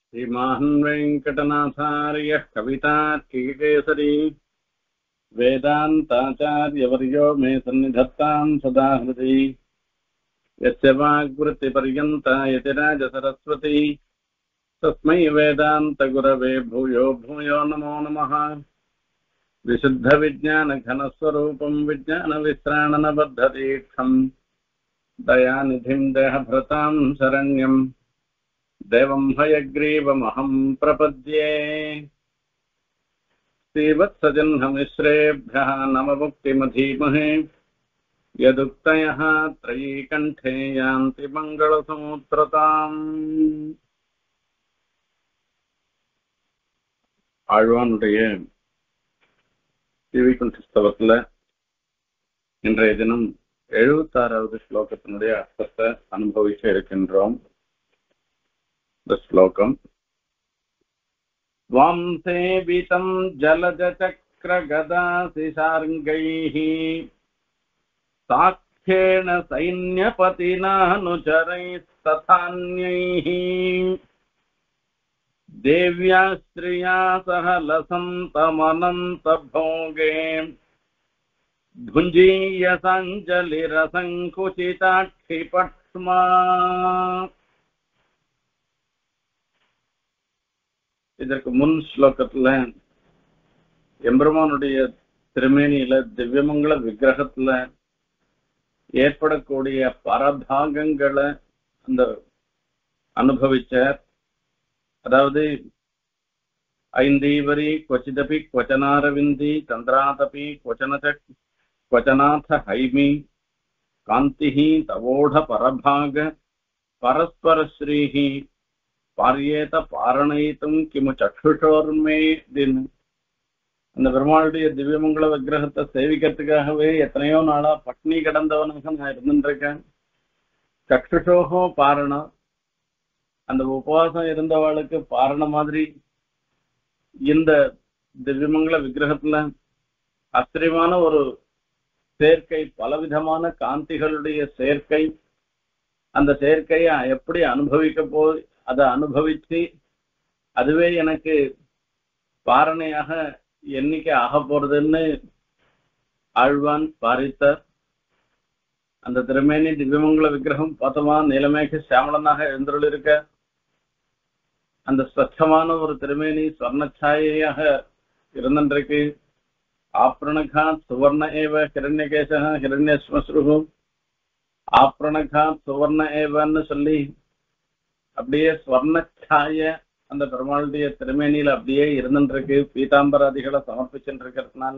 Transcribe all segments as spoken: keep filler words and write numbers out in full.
श्रीमान् वेङ्कटनाथार्यः कवितार्किकेसरी वेदान्ताचार्यवर्यो मे सन्निधत्तां सदा हृदि यस्य वाग्वृत्तिपर्यन्ता यतिराजसरस्वती तस्मै वेदान्तगुरवे भूयो भूयो नमो नमः। विशुद्धविज्ञानघनस्वरूपं विज्ञानविश्राणनबद्धदीक्षं दयानिधिं देहभृतां शरण्यं देवं हयग्रीवमहं प्रपद्ये। श्रीवत्सजह्नमिश्रेभ्यः नममुक्तिमधीमहे यदुक्तयः त्रयीकण्ठे यान्ति मङ्गलसूत्रताम्। ஆழ்வானுடைய ஸ்ரீவைகுண்டஸ்தவத்துல இன்றைய தினம் எழுபத்தாறாவது ஸ்லோகத்தினுடைய அர்த்தத்தை அனுபவிக்க இருக்கின்றோம். இந்த ஸ்லோகம் வாம் சேவிதம் ஜலஜ சக்கர கதாசிசார்ங்கைः சாக்ஷேண சைன்யபதினானுச்சரைஸ்ததான்யைः देव्या स्त्रिया सह लसन्तमनन्तभोगे भुञ्जीयसाञ्जलिरसङ्कुचिताक्षिपक्ष्मा। இதற்கு முன் ஸ்லோகத்துல எம்பெருமானுடைய திருமேனியில திவ்யமங்கள விக்கிரகத்துல ஏற்படக்கூடிய பரபாகங்களை அந்த அனுபவிச்சார். அதாவது ஐந்தீவரி क्वचिदपि क्वचनारविन्दी चन्द्रातपि क्वचनच क्वचनाथ हैमी कान्तिः तवोढ परभाग परस्परश्रीः पार्येत पारणयितुं किमु चक्षुषोर्मे दिन. அந்த பெருமாளுடைய திவ்யமங்கள விக்கிரகத்தை சேவிக்கிறதுக்காகவே எத்தனையோ நாளா பட்னி கிடந்தவனாக நான் இருந்துருக்கேன். சக்ஷுஷோகோ பாரணம், அந்த உபவாசம் இருந்தவாளுக்கு பாரண மாதிரி இந்த திவ்யமங்கள விக்கிரகத்துல ஆச்சரியமான ஒரு சேர்க்கை, பலவிதமான காந்திகளுடைய சேர்க்கை. அந்த சேர்க்கையை எப்படி அனுபவிக்க போய் அதை அனுபவிச்சு அதுவே எனக்கு பாரணையாக எண்ணிக்கை ஆக போறதுன்னு ஆழ்வான் பாரித்தார். அந்த திருமேனி திவ்யமங்கள விக்கிரகம் பார்த்தோமா நீலமேக சியாமலனாக எழுந்தருள் இருக்க அந்த ஸ்வச்சமான ஒரு திருமேனி ஸ்வர்ணச்சாயாக இருந்திருக்கு. ஆப்ரணகாத் சுவர்ண ஏவ ஹிரண்யகேச ஹிரண்யஸ்மஸ்ரு ஆப்ரணகாத் சுவர்ண ஏவன்னு சொல்லி அப்படியே ஸ்வர்ணச்சாய அந்த பெருமாளுடைய திருமேனியில அப்படியே இருந்துருக்கு. பீதாம்பராதிகளை சமர்ப்பிச்சுட்டு இருக்கிறதுனால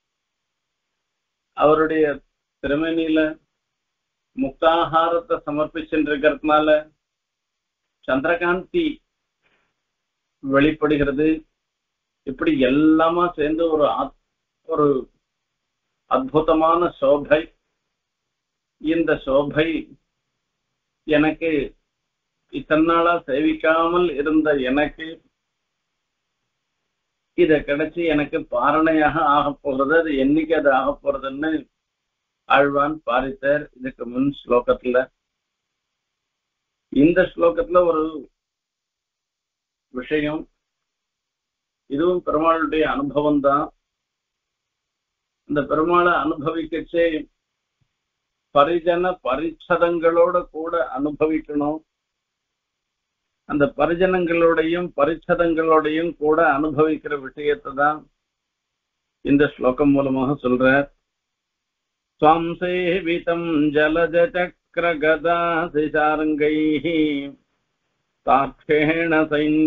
அவருடைய திருமேனியில முக்தாகாரத்தை சமர்ப்பிச்சுட்டு இருக்கிறதுனால சந்திரகாந்தி வெளிப்படுகிறது. இப்படி எல்லாமா சேர்ந்து ஒரு ஒரு அற்புதமான சோபை. இந்த சோபை எனக்கு இத்தனை நாளா சேவிக்காமல் இருந்த எனக்கு இத கிடைச்சி எனக்கு பாரணையாக ஆக போறது. அது என்னைக்கு அது ஆக போறதுன்னு ஆழ்வான் பாரித்தார் இதுக்கு முன் ஸ்லோகத்துல. இந்த ஸ்லோகத்துல ஒரு விஷயம், இதுவும் பெருமாளுடைய அனுபவம் தான். இந்த பெருமாளை அனுபவிக்கச்சே பரிஜன பரிச்சதங்களோட கூட அனுபவிக்கணும். அந்த பரிஜனங்களோடையும் பரிச்சதங்களோடையும் கூட அனுபவிக்கிற விஷயத்தை தான் இந்த ஸ்லோகம் மூலமாக சொல்றார். ஸ்வாம் சேவிதம் ஜலஜ சக்கர கதாசிசார்ங்கைः சாக்ஷேண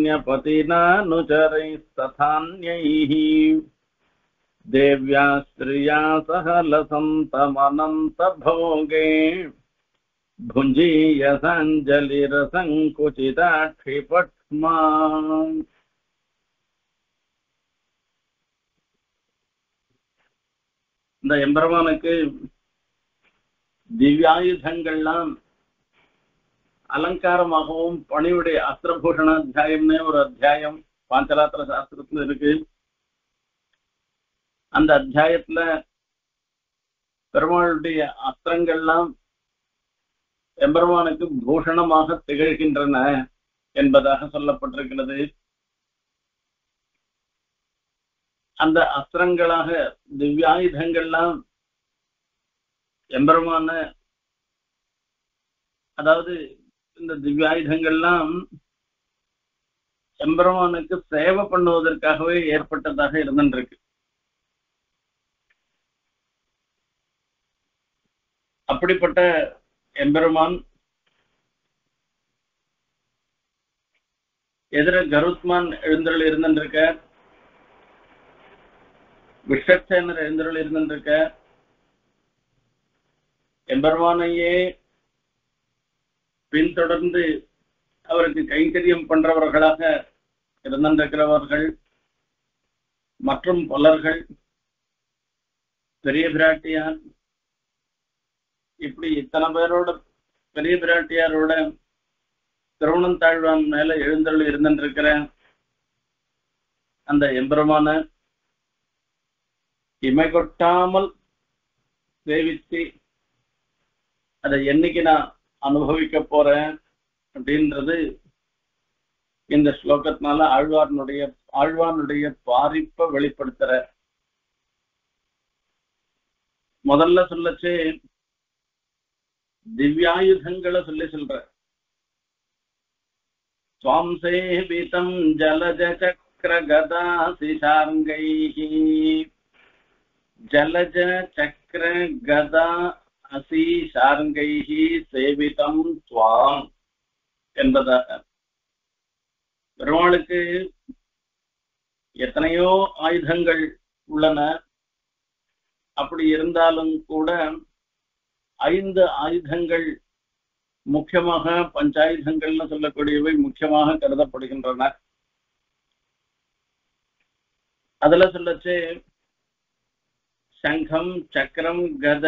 சைன்யபதினானுச்சரைஸ்ததான்யைः தேவ்யா ஸ்திரியா சஹ லசந்தமனந்தபோகே भुञ्जीयसाञ्जलिरसङ्कुचिताक्षिपक्ष्मा. இந்த எம்பெருமானுக்கு திவ்யாயுதங்கள்லாம் அலங்காரமாகவும் பணிவுடைய அஸ்திரபூஷண அத்தியாயம்னே ஒரு அத்தியாயம் பாஞ்சராத்திர சாஸ்திரத்துல இருக்கு. அந்த அத்தியாயத்துல பெருமாளுடைய அஸ்திரங்கள்லாம் எம்பெருமானுக்கு பூஷணமாக திகழ்கின்றன என்பதாக சொல்லப்பட்டிருக்கிறது. அந்த அஸ்திரங்களாக திவ்யாயுதங்கள்லாம் எம்பெருமான, அதாவது இந்த திவ்யாயுதங்கள்லாம் எம்பெருமானுக்கு சேவை பண்ணுவதற்காகவே ஏற்பட்டதாக இருந்திருக்கு. அப்படிப்பட்ட எம்பெருமான் எதிர கருத்மான் எழுந்தருள் இருந்திருக்க, விஷக்சேனர் எழுந்தருள் இருந்திருக்க, எம்பெருமானையே பின்தொடர்ந்து அவருக்கு கைங்கரியம் பண்றவர்களாக இருந்திருக்கிறவர்கள் மற்றும் பலர்கள், பெரிய பிராட்டியார், இப்படி இத்தனை பேரோட பெரிய பிராட்டியாரோட திருவண்ணந்தாழ்வான் மேல எழுந்தருள் இருந்திருக்கிற அந்த எம்பெருமான இமை கொட்டாமல் சேவித்து அதை என்னைக்கு நான் அனுபவிக்க போறேன் அப்படின்றது இந்த ஸ்லோகத்தினால ஆழ்வார்னுடைய ஆழ்வானுடைய பாரிப்பை வெளிப்படுத்துற. முதல்ல சொல்லச்சு திவ்யாயுதங்களை சொல்லி சொல்ற. ஸ்வாம் சேவிதம் ஜலஜ சக்கர கதாசி சார்ங்கைஹி, ஜலஜ சக்கர கதா அசி சார்ங்கைஹி சேவிதம் ஸ்வாம் என்பதாக. பெருமாளுக்கு எத்தனையோ ஆயுதங்கள் உள்ளன. அப்படி இருந்தாலும் கூட ஐந்து ஆயுதங்கள் முக்கியமாக, பஞ்சாயுதங்கள்னு சொல்லக்கூடியவை முக்கியமாக கருதப்படுகின்றன. அதுல சொல்லச்சு சங்கம், சக்கரம், கத,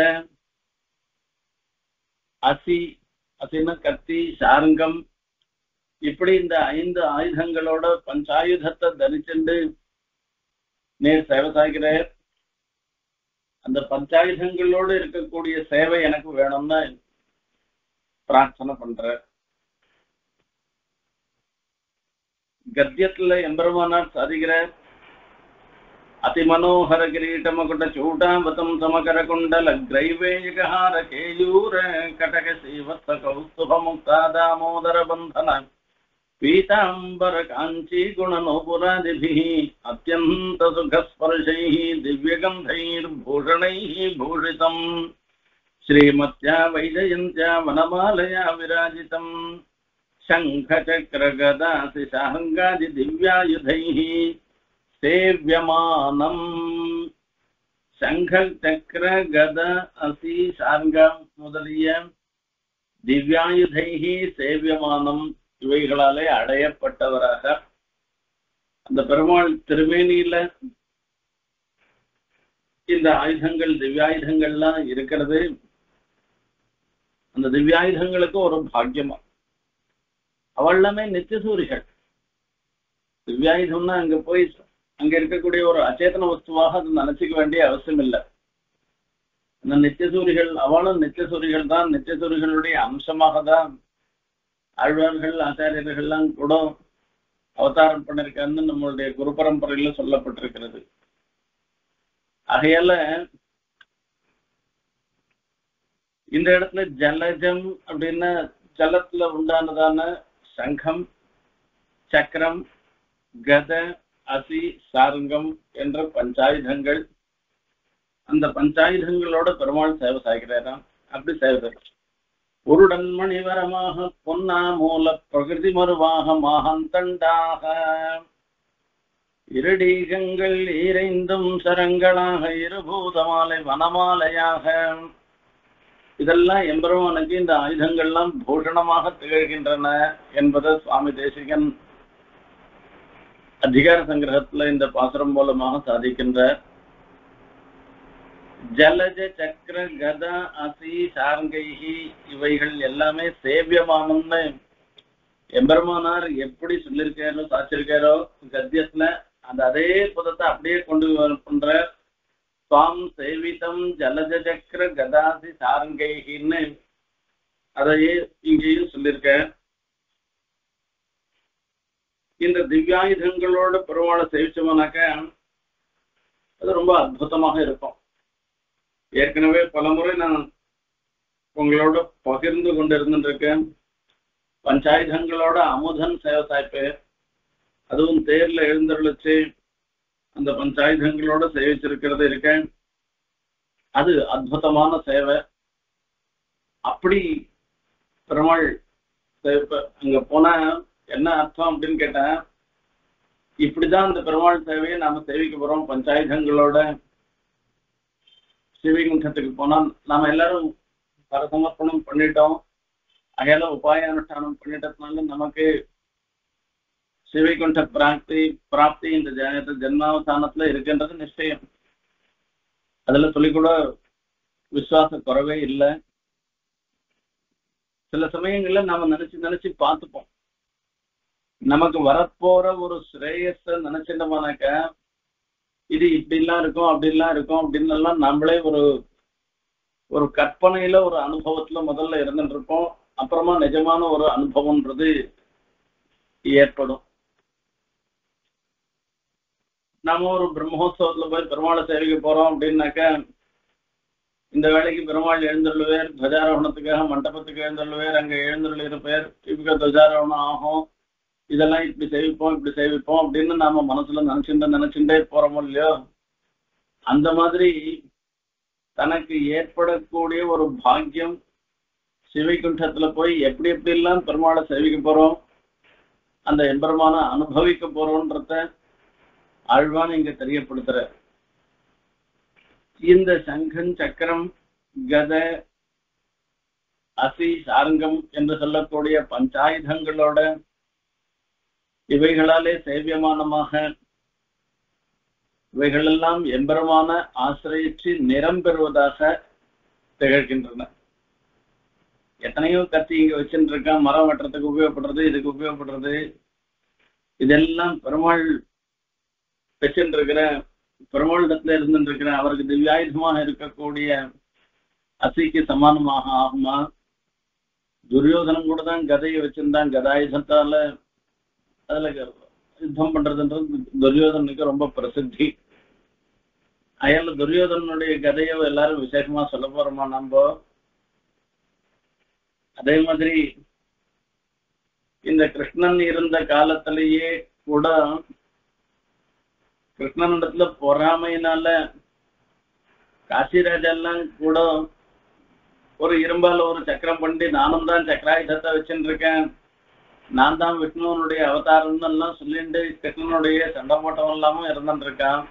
அசி, அசின கத்தி, சார்ங்கம், இப்படி இந்த ஐந்து ஆயுதங்களோட பஞ்சாயுதத்தை தரிச்சுண்டு நீர் சேவை சாய்கிறார். அந்த பஞ்சாயுதங்களோடு இருக்கக்கூடிய சேவை எனக்கு வேணும்னு பிரார்த்தனை பண்ற. கத்தியத்துல எம்பெருமானார் சாதிக்கிற அதிமனோகர கிரீட்டமகுட சூட்டாவதம் சமகர குண்டல கிரைவேயகார கேயூர கடக சீவத்த கௌஸ்துப முக்தா தாமோதர பந்தன பீதாம்பர காஞ்சி குணநோபுராதிபிஹ அத்யந்த சுகஸ்பர்ஷைஹ திவ்யகந்தைர்பூஷணைஹ பூஷிதம் ஸ்ரீமத்யா வைஜயந்த்யா வனமாலயா விராஜிதம் சங்கசக்கரகதாசி சார்ங்காதி திவ்யாயுதைஹ சேவ்யமானம். சங்க, சக்கர, கத, அசி, சார்ங்கம் முதலிய திவ்யாயுதைஹி சேவியமானம், இவைகளாலே அடையப்பட்டவராக அந்த பெருமாள் திருமேனியில இந்த ஆயுதங்கள் திவ்யாயுதங்கள்லாம் இருக்கிறது. அந்த திவ்யாயுதங்களுக்கு ஒரு பாக்கியமா. அவள்லாமே நித்தியசூரிகள். திவ்யாயுதம்னா அங்க போய் அங்க இருக்கக்கூடிய ஒரு அச்சேதன வஸ்துவாக அது நினைச்சுக்க வேண்டிய அவசியம் இல்லை. அந்த நித்தியசூரிகள் அவளும் நித்தியசூரிகள் தான். நித்தியசூரிகளுடைய அம்சமாக தான் ஆழ்வார்கள் ஆச்சாரியர்கள்லாம் கூட அவதாரம் பண்ணிருக்கான்னு நம்மளுடைய குரு பரம்பரையில சொல்லப்பட்டிருக்கிறது. ஆகையால இந்த இடத்துல ஜலஜம் அப்படின்னா ஜலத்துல உண்டானதான சங்கம், சக்கரம், கத, அசி, சாருங்கம் என்ற பஞ்சாயுதங்கள், அந்த பஞ்சாயுதங்களோட பெருமாள் சேவை சாய்கிறாராம். அப்படி சேவை உருடன் மணிவரமாக பொன்னா மூல பிரகிருதி மருவாக மாகந்தண்டாக இருடீகங்கள் ஈரைந்தும் சரங்களாக இருபூதமாலை வனமாலையாக, இதெல்லாம் எம்பெருமானுக்கு இந்த ஆயுதங்கள்லாம் பூஷணமாக திகழ்கின்றன என்பதை சுவாமி தேசிகன் அதிகார சங்கிரகத்துல இந்த பாசுரம் மூலமாக சாதிக்கின்ற. ஜலஜ சக்கர கத அசி சார்ங்கைஹி இவைகள் எல்லாமே சேவியமானம்னு எம்பெருமானார் எப்படி சொல்லியிருக்காரோ சாச்சிருக்காரோ கத்தியத்துல அந்த அதே பதத்தை அப்படியே கொண்டு பண்ற. சுவாம் சேவிதம் ஜலஜ சக்கர கதாசி சார்ங்கைஹின்னு அதையே இங்கேயும் சொல்லியிருக்க. இந்த திவ்யாயுதங்களோட பெருமாளை சேவிச்சோம்னாக்க அது ரொம்ப அற்புதமாக இருக்கும். ஏற்கனவே பலமுறை நான் உங்களோட பகிர்ந்து கொண்டு இருந்துருக்கேன். பஞ்சாயுதங்களோட அமுதன் சேவை சாய்ப்பேன். அதுவும் தேர்ல எழுந்தருளிச்சு அந்த பஞ்சாயுதங்களோட சேவிச்சிருக்கிறது இருக்கேன். அது அற்புதமான சேவை. அப்படி பெருமாள் அங்க போனா என்ன அர்த்தம் அப்படின்னு கேட்டேன். இப்படிதான் அந்த பெருமாள் சேவையை நாம சேவிக்க போறோம். பஞ்சாயுதங்களோட ஸ்ரீவைகுண்டத்துக்கு போனா நாம எல்லாரும் பரசமர்ப்பணம் பண்ணிட்டோம். அகையால உபாய அனுஷ்டானம் பண்ணிட்டதுனால நமக்கு ஸ்ரீவைகுண்ட பிராப்தி பிராப்தி இந்த ஜென்மாவசானத்துல இருக்குன்றது நிச்சயம். அதுல சொல்லி கூட விசுவாச குறைவே இல்லை. சில சமயங்கள்ல நாம நினைச்சு நினைச்சு பார்த்துப்போம். நமக்கு வரப்போற ஒரு ஸ்ரேயஸ நினைச்சிட்டோம்னாக்க இது இப்படிலாம் இருக்கும் அப்படிலாம் இருக்கும் அப்படின்னு எல்லாம் நம்மளே ஒரு ஒரு கற்பனையில ஒரு அனுபவத்துல முதல்ல இருந்துட்டு இருப்போம். அப்புறமா நிஜமான ஒரு அனுபவம்ன்றது ஏற்படும். நாம ஒரு பிரம்மோத்சவத்துல போய் பெருமாளை சேவிக்க போறோம் அப்படின்னாக்க இந்த வேலைக்கு பெருமாள் எழுந்தருள்வேர், துவஜாரோகணத்துக்காக மண்டபத்துக்கு எழுந்தருள்வேர், அங்க எழுந்தருள் இருப்பேர், இப்ப துவஜாரோகணம் ஆகும், இதெல்லாம் இப்படி சேவிப்போம் இப்படி சேவிப்போம் அப்படின்னு நாம மனசுல நினைச்சுட்டு நினைச்சுட்டே போறோமோ இல்லையோ, அந்த மாதிரி தனக்கு ஏற்படக்கூடிய ஒரு பாக்கியம் சிவைகுண்டத்துல போய் எப்படி எப்படி எல்லாம் பெருமாளை சேவிக்க போறோம், அந்த எம்பெருமான அனுபவிக்க போறோம்ன்றத ஆழ்வான் இங்க தெரியப்படுத்துற. இந்த சங்கம் சக்கரம் கத அசி சாரங்கம் என்று சொல்லக்கூடிய பஞ்சாயுதங்களோட இவைகளாலே சேவியமானமாக இவைகளெல்லாம் எம்பெருமான ஆசிரியச்சு நிறம் பெறுவதாக திகழ்கின்றன. எத்தனையோ கத்தி இங்க வச்சுட்டு இருக்கான், மரம் வெட்டுறதுக்கு உபயோகப்படுறது, இதுக்கு உபயோகப்படுறது, இதெல்லாம் பெருமாள் வச்சுட்டு இருக்கிற பெருமாளிடத்துல இருந்துட்டு இருக்கிற அவருக்கு திவ்யாயுதமாக இருக்கக்கூடிய அசிக்கு சமானமாக ஆகுமா? துரியோதனம் கூட தான் கதையை வச்சிருந்தான். கதாயுதத்தால அதுல யுத்தம் பண்றதுன்றது துரியோதனுக்கு ரொம்ப பிரசித்தி. அயால துரியோதனுடைய கதையை எல்லாரும் விசேஷமா சொல்ல போறோமா நம்ம? அதே மாதிரி இந்த கிருஷ்ணன் இருந்த காலத்திலேயே கூட கிருஷ்ணனிடத்துல பொறாமையினால காசிராஜெல்லாம் கூட ஒரு இரும்பால ஒரு சக்கரம் பண்ணி நானும் தான் சக்கராயுதத்தை வச்சுட்டு இருக்கேன், நான் தான் விஷ்ணுவனுடைய அவதாரம்னு எல்லாம் சொல்லிட்டு கிருஷ்ணனுடைய சண்டை போட்டவன் எல்லாமும் இருந்துட்டு இருக்கான்.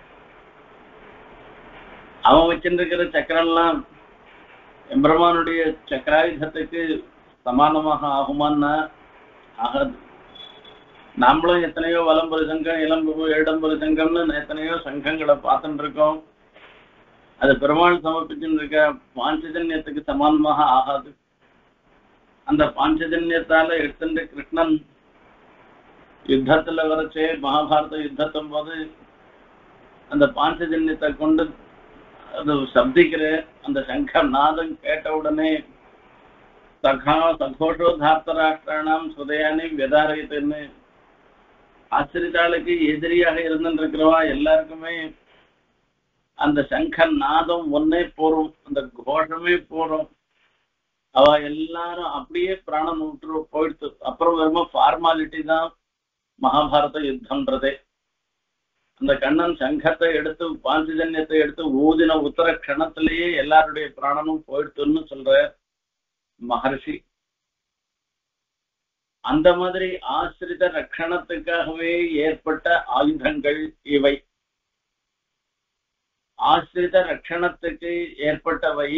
அவன் வச்சுட்டு இருக்கிற சக்கரம்லாம் எம்பெருமானுடைய சக்கராயுதத்துக்கு சமானமாக ஆகுமான்னா ஆகாது. நாமளும் எத்தனையோ வலம்புரி சங்கம், இளம்பு இடம்புரி சங்கம்னு எத்தனையோ சங்கங்களை பார்த்துட்டு இருக்கோம். அது பெருமாள் சமர்ப்பிச்சுன்னு இருக்க பாஞ்சஜன்யத்துக்கு சமானமாக ஆகாது. அந்த பாஞ்சஜன்யத்தால எடுத்துட்டு கிருஷ்ணன் யுத்தத்துல வரைச்சே மகாபாரத யுத்தத்தும் போது அந்த பாஞ்சஜன்யத்தை கொண்டு அது சப்திக்கிற அந்த சங்க நாதம் கேட்ட உடனே சகா சகோஷோ தார்த்தராஷ்டிராணாம் சுதயானி வியதாரயத்துன்னு ஆசிரிதாளுக்கு எதிரியாக இருந்துட்டு இருக்கிறவா எல்லாருக்குமே அந்த சங்க நாதம் ஒன்னே போறோம், அந்த கோஷமே போறோம். அவ எல்லாரும் அப்படியே பிராணம் விட்டு போயிடுத்து. அப்புறம் வெறும ஃபார்மாலிட்டி தான் மகாபாரத யுத்தம்ன்றதே. அந்த கண்ணன் சங்கத்தை எடுத்து பாஞ்சஜன்யத்தை எடுத்து ஊதின உத்தர கணத்திலேயே எல்லாருடைய பிராணமும் போயிடுத்துன்னு சொல்ற மகர்ஷி. அந்த மாதிரி ஆசிரித ரட்சணத்துக்காகவே ஏற்பட்ட ஆயுதங்கள் இவை. ஆசிரித ரட்சணத்துக்கு ஏற்பட்டவை.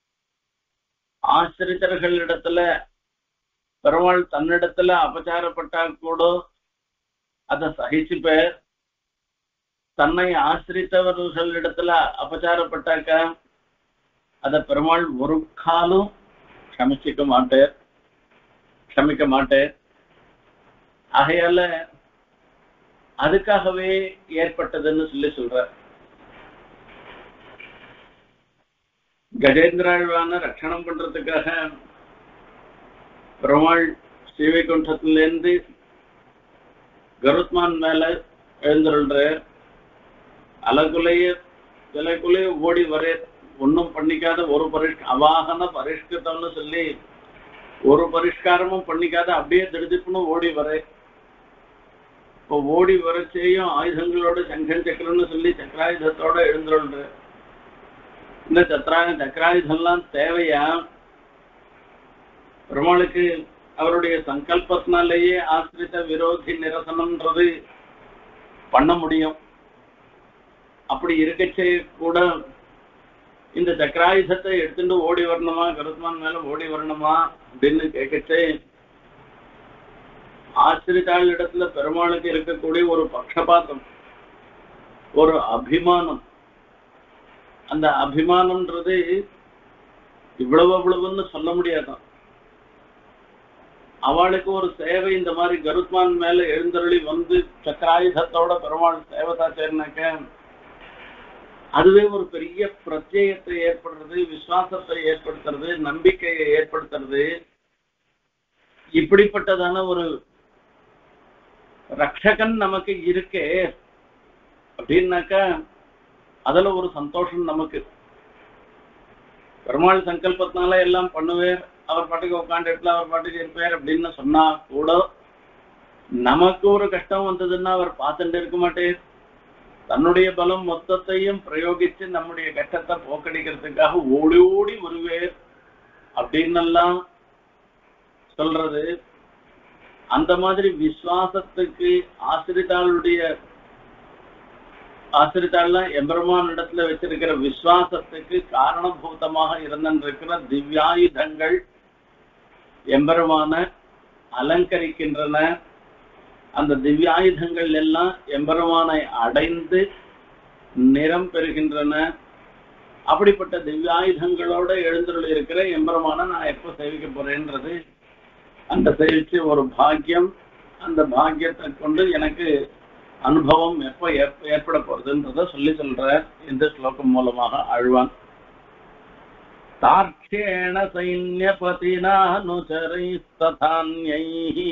ஆசிரிதர்களிடத்துல பெருமாள் தன்னிடத்துல அபச்சாரப்பட்டா கூட அதை சகிச்சுப்பேர். தன்னை ஆசிரித்தவர்களிடத்துல அபச்சாரப்பட்டாக்க அத பெருமாள் ஒரு காலம் க்ஷமிச்சிக்க மாட்டேர், க்ஷமிக்க மாட்டேர். ஆகையால அதுக்காகவே ஏற்பட்டதுன்னு சொல்லி சொல்ற. கஜேந்திராழ்வான ரட்சணம் பண்றதுக்காக பெருமாள் ஸ்ரீவைகுண்டத்திலிருந்து கருத்மான் மேல எழுந்துருள்ற அலகுலைய விலைக்குள்ளே ஓடி வர ஒன்றும் பண்ணிக்காத ஒரு பரிஷ் அவாகன பரிஷ்கிருத்தம்னு சொல்லி ஒரு பரிஷ்காரமும் பண்ணிக்காத அப்படியே திடுதிப்புன்னு ஓடி வர இப்போ ஓடி வர செய்யும் ஆயுதங்களோட சங்கன் சக்கரம்னு சொல்லி சக்கராயுதத்தோட எழுந்துருள்ற இந்த சத்ரா சக்கராயுதம்லாம் தேவையா பெருமாளுக்கு அவருடைய சங்கல்பத்தினாலேயே ஆசிரித்த விரோதி நிரசனம்ன்றது பண்ண முடியும். அப்படி இருக்கச்சே கூட இந்த சக்கராயுதத்தை எடுத்துட்டு ஓடி வரணுமா கருத்மான் மேல ஓடி வரணுமா அப்படின்னு கேட்கச்சே ஆசிரித்தாள் இடத்துல பெருமாளுக்கு இருக்கக்கூடிய ஒரு பக்ஷபாதம் ஒரு அபிமானம். அந்த அபிமானம்ன்றது இவ்வளவு அவ்வளவுன்னு சொல்ல முடியாதான். அவளுக்கு ஒரு சேவை இந்த மாதிரி கருத்மான் மேல எழுந்தருளி வந்து சக்கராயுதத்தோட பெருமாள் சேவதா சேர்னாக்க அதுவே ஒரு பெரிய பிரத்யேகத்தை ஏற்படுறது, விசுவாசத்தை ஏற்படுத்துறது, நம்பிக்கையை ஏற்படுத்துறது. இப்படிப்பட்டதான ஒரு ரட்சகன் நமக்கு இருக்கே அப்படின்னாக்கா அதுல ஒரு சந்தோஷம் நமக்கு. பெருமாள் சங்கல்பத்தினால எல்லாம் பண்ணுவேர், அவர் பாட்டுக்கு உட்காந்து இடத்துல அவர் பாட்டுக்கு இருப்பார் அப்படின்னு சொன்னா கூட நமக்கு ஒரு கஷ்டம் வந்ததுன்னா அவர் பார்த்துட்டு இருக்க மாட்டேன். தன்னுடைய பலம் மொத்தத்தையும் பிரயோகிச்சு நம்முடைய கஷ்டத்தை போக்கடிக்கிறதுக்காக ஓடி ஓடி வருவேர் அப்படின்னெல்லாம் சொல்றது. அந்த மாதிரி விசுவாசத்துக்கு ஆசிரித்தாளுடைய ஆசிரித்தாள்லாம் எம்பெருமான் இடத்துல வச்சிருக்கிற விசுவாசத்துக்கு காரணபூதமாக இருந்திருக்கிற திவ்யாயுதங்கள் எம்பெருமான அலங்கரிக்கின்றன. அந்த திவ்யாயுதங்கள் எல்லாம் எம்பெருமானை அடைந்து நிறம் பெறுகின்றன. அப்படிப்பட்ட திவ்யாயுதங்களோட எழுந்துள்ள இருக்கிற எம்பெருமான நான் எப்ப சேவிக்க போறேன்றது அந்த சேவிச்சு ஒரு பாக்கியம். அந்த பாக்கியத்தை கொண்டு எனக்கு அனுபவம் எப்ப ஏற்பட போறதுன்றத சொல்லி சொல்ற இந்த ஸ்லோகம் மூலமாக ஆழ்வான். தார்க்ஷேண சைன்யபதினா அனுசரைஸ்ததான்யைஹி.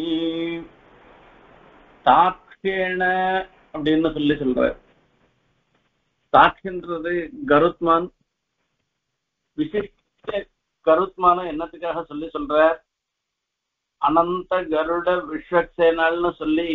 தார்க்ஷேண அப்படின்னு சொல்லி சொல்ற. தார்க்ஷன்றது கருத்மான். விசிஷ்ட கருத்மான என்னத்துக்காக சொல்லி சொல்ற? அனந்த கருட விஸ்வக்சேனால்னு சொல்லி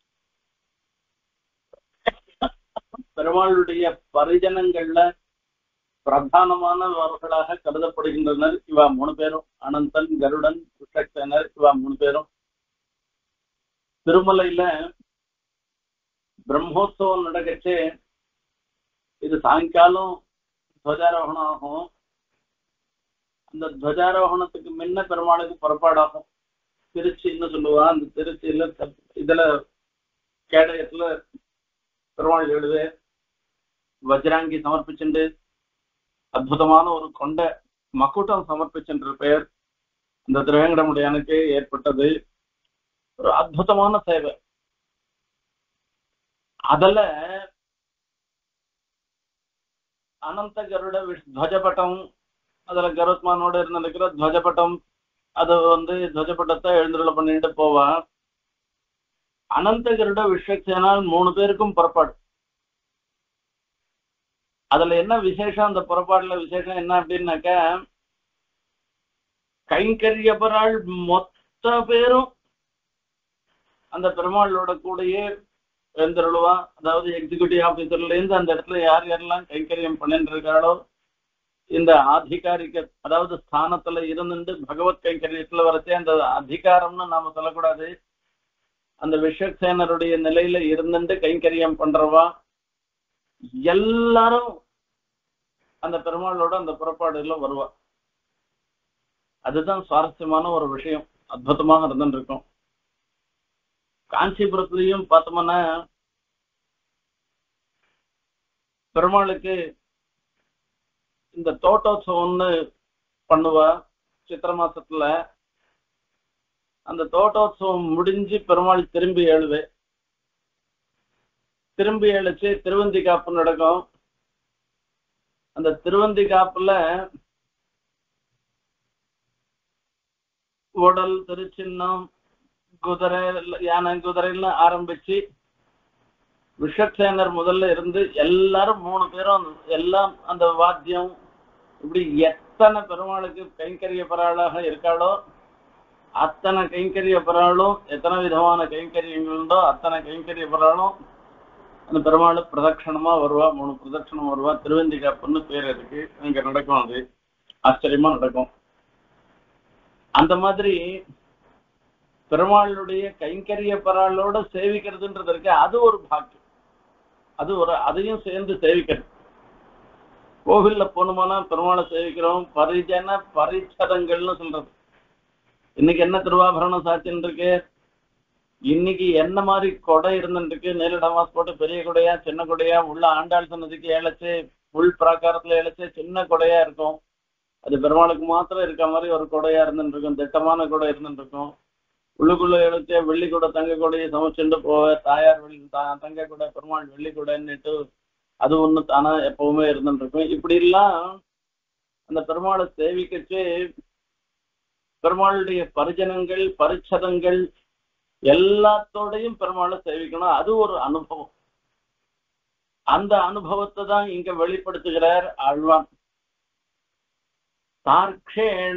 பெருமாளுடைய பரிஜனங்கள்ல பிரதானமானவர்களாக கருதப்படுகின்றனர். இவா மூணு பேரும் அனந்தன், கருடன், விஸ்வக்சேனர், இவா மூணு பேரும். திருமலையில பிரம்மோத்சவம் நடக்கச்சே இது சாயங்காலம் துவஜாரோகணம் ஆகும். அந்த துவஜாரோகணத்துக்கு முன்ன பெருமாளுக்கு புறப்பாடாகும். திருச்சின்னு சொல்லுவா. அந்த திருச்சியில இதுல கேடயத்துல பெருமாள் எழுது வஜ்ராங்கி சமர்ப்பிச்சுண்டு அற்புதமான ஒரு கொண்ட மக்குட்டம் சமர்ப்பிச்சுன்ற பெயர் இந்த திருவேங்கடமுடையானுக்கு ஏற்பட்டது. ஒரு அற்புதமான சேவை. அதுல அனந்த கருட துவஜபட்டம், அதுல கருத்மானோட இருந்திருக்கிற துவஜபட்டம், அது வந்து துவஜபட்டத்தை எழுந்துருள பண்ணிட்டு போவா. அனந்த கருட விஸ்வக்சேனால் மூணு பேருக்கும் புறப்பாடு. அதுல என்ன விசேஷம்? அந்த புறப்பாடுல விசேஷம் என்ன அப்படின்னாக்க கைங்கரியபராள் மொத்த பேரும் அந்த பெருமாளோட கூடயே எழுந்துருளுவா. அதாவது எக்ஸிக்யூட்டிவ் ஆபீசர்ல இருந்து அந்த இடத்துல யார் யாரெல்லாம் கைங்கரியம் பண்ணிட்டு இருக்காளோ இந்த ஆதிகாரிக அதாவது ஸ்தானத்துல இருந்துட்டு பகவத் கைங்கரியத்துல வரச்சே அந்த அதிகாரம்னு நாம சொல்லக்கூடாது. அந்த விஸ்வக்சேனருடைய நிலையில இருந்துட்டு கைங்கரியம் பண்றவா எல்லாரும் அந்த பெருமாளோட அந்த புறப்பாடுல வருவா. அதுதான் சுவாரஸ்யமான ஒரு விஷயம். அற்புதமாக இருந்துட்டு இருக்கும். காஞ்சிபுரத்திலையும் பார்த்தோம்னா பெருமாளுக்கு இந்த தோட்டோத்சவம்னு பண்ணுவா சித்திர மாசத்துல. அந்த தோட்டோத்சவம் முடிஞ்சு பெருமாள் திரும்பி எழுவே. திரும்பி எழுச்சு திருவந்தி காப்பு நடக்கும். அந்த திருவந்தி காப்புல உடல், திருச்சின்னம், குதிரை யானை குதிரைன்னு ஆரம்பிச்சு விஷக்சேனர் முதல்ல இருந்து எல்லாரும் மூணு பேரும் எல்லாம் அந்த வாத்தியம் இப்படி எத்தனை பெருமாளுக்கு கைங்கரிய பராளாக இருக்காளோ அத்தனை கைங்கரிய பராளும் எத்தனை விதமான கைங்கரியங்கள் உண்டோ அத்தனை கைங்கரிய பராளும் அந்த பெருமாள் பிரதட்சணமா வருவா. மூணு பிரதட்சணம் வருவா. திருவந்திகாப்புன்னு பேர் இருக்கு. அங்க நடக்கும். அது ஆச்சரியமா நடக்கும். அந்த மாதிரி பெருமாளுடைய கைங்கரிய பராளோட சேவிக்கிறதுன்றது இருக்கு. அது ஒரு பாக்கியம். அது ஒரு அதையும் சேர்ந்து சேவிக்கிறது. கோவில்ல போனோம்னா பெருமாளை சேவிக்கிறோம். பரிஜன பரிச்சதங்கள்னு சொல்றது. இன்னைக்கு என்ன திருவாபரணம் சாட்சின்னு இருக்கு. இன்னைக்கு என்ன மாதிரி கொடை இருந்துருக்கு. நேரிடமாஸ் போட்டு பெரிய கொடையா சின்ன கொடையா உள்ள ஆண்டாள் சன்னதிக்கு இழைச்சு உள் பிராகாரத்துல இழைச்சு சின்ன கொடையா இருக்கும். அது பெருமாளுக்கு மாத்திரம் இருக்க மாதிரி ஒரு கொடையா இருந்துட்டு இருக்கும். திட்டமான கொடை இருந்துட்டு இருக்கும். உள்ளுக்குள்ள எழுத்த வெள்ளி கூட தங்க கொடையை சமைச்சுட்டு போவ தாயார் வெள்ளி தங்க கூட பெருமாள் வெள்ளி கூடன்னுட்டு அது ஒண்ணு தானா எப்பவுமே இருந்துட்டு இருக்கும். இப்படி எல்லாம் அந்த பெருமாளை சேவிக்கச்சு பெருமாளுடைய பரிஜனங்கள் பரிச்சதங்கள் எல்லாத்தோடையும் பெருமாளை சேவிக்கணும். அது ஒரு அனுபவம். அந்த அனுபவத்தை தான் இங்க வெளிப்படுத்துகிறார் ஆழ்வான். தார்க்ஷேண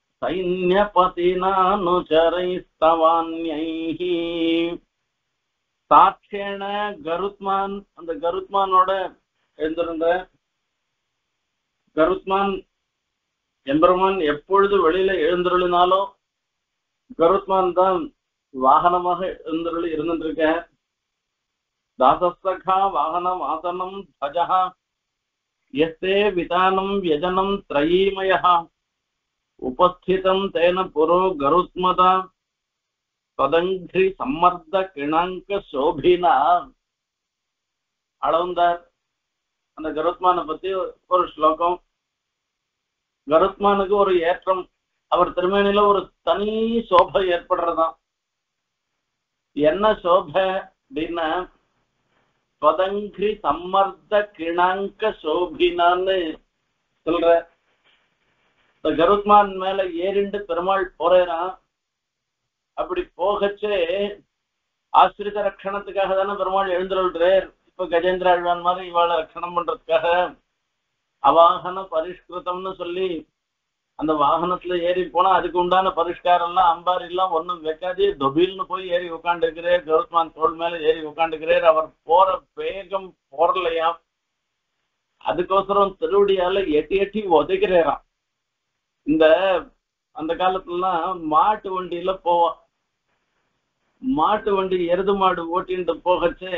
சைன்யபதினானுச்சரைஸ்தவான்யைஹி தார்க்ஷேண கருத்மான் அந்த கருத்மானோட எழுந்திருந்த கருத்மான் எம்பெருமான் எப்பொழுது வெளியில எழுந்திருளினாலும் கருத்மான் தான் வாகனமாக எழுந்திருளி இருந்துருக்க. தாசஸ்தகா வாகனம் ஆசனம் தஜா எஸ்தே விதானம் யஜனம் த்ரயீமயா உபஸ்திதம் தேன புரோ கருத்மதா பதங்கிரி சம்மர்த கிணாங்க சோபினா. அளவந்தார் அந்த கருத்மான பத்தி ஒரு ஸ்லோகம். கருத்மானுக்கு ஒரு ஏற்றம். அவர் திருமேனில ஒரு தனி சோபை ஏற்படுறதான். என்ன சோபை அப்படின்னா பதங்கிரி சம்மர்த கிணாங்க சோபினான்னு சொல்ற. கருத்மான் மேல ஏறிண்டு பெருமாள் போறான். அப்படி போகச்சே ஆசிரித ரட்சணத்துக்காக தானே பெருமாள் எழுந்துள்ளார். இப்ப கஜேந்திர ஆழ்வான் மாதிரி இவாளை ரட்சணம் பண்றதுக்காக அவாகன பரிஷ்கிருதம்னு சொல்லி அந்த வாகனத்துல ஏறி போனா அதுக்கு உண்டான பரிஷ்காரம் எல்லாம் அம்பாரி எல்லாம் ஒண்ணும் வைக்காது. தொபில்னு போய் ஏறி உட்காந்துக்கிறார். கருத்மான் தோல் மேல ஏறி உட்காந்துக்கிறார். அவர் போற வேகம் போறலையாம். அதுக்கோசரம் திருவடியால எட்டி எட்டி உதைக்கிறாராம். இந்த அந்த காலத்துலாம் மாட்டு வண்டியில போவான். மாட்டு வண்டி எருது மாடு ஓட்டிட்டு போகச்சே